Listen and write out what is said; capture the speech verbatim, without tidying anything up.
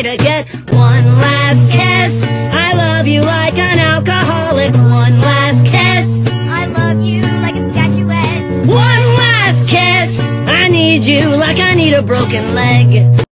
to get one last kiss. I love you like an alcoholic. One last kiss. I love you like a statuette. One last kiss. I need you like I need a broken leg.